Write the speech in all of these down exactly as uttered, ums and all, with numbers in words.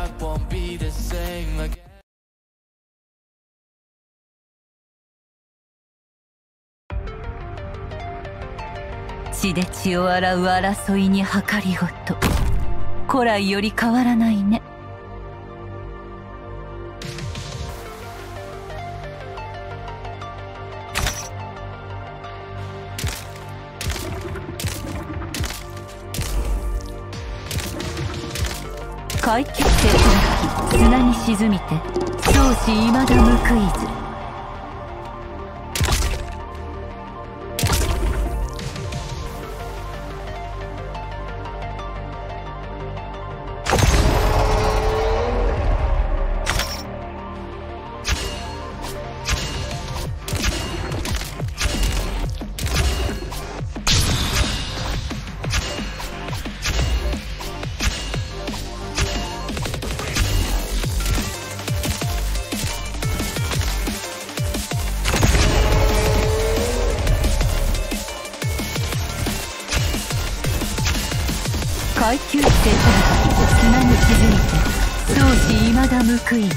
血で血を洗う争いに計りごと、古来より変わらないね。階級性開き砂に沈みて相思いまだ報いず。階級性開き砂に沈みて相思いまだ報いず。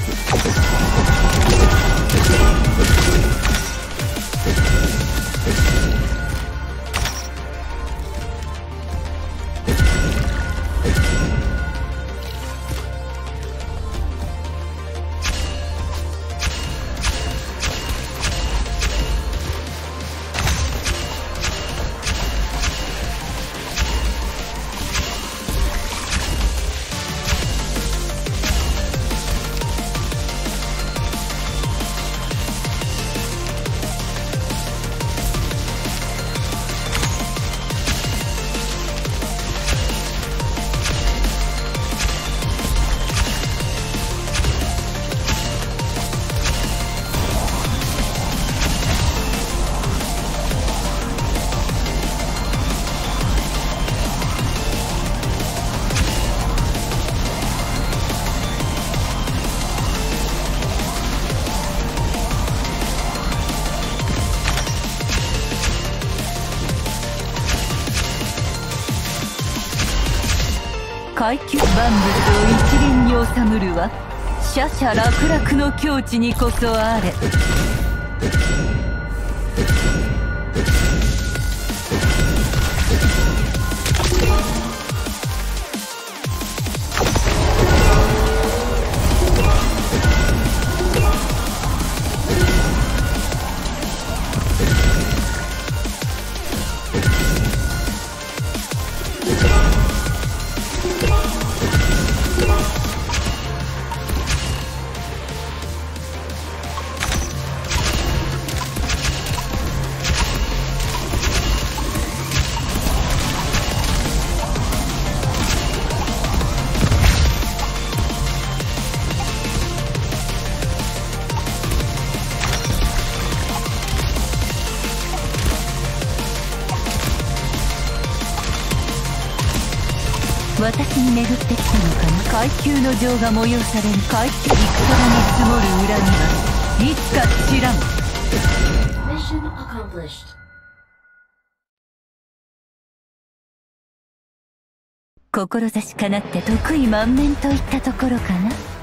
階級万物を一元に収むるは奢々楽々の境地にこそあれ。私に巡ってきたのかな。階級の情が催される階級陸空に積もる恨みはいつか知らん。志かなって得意満面といったところかな。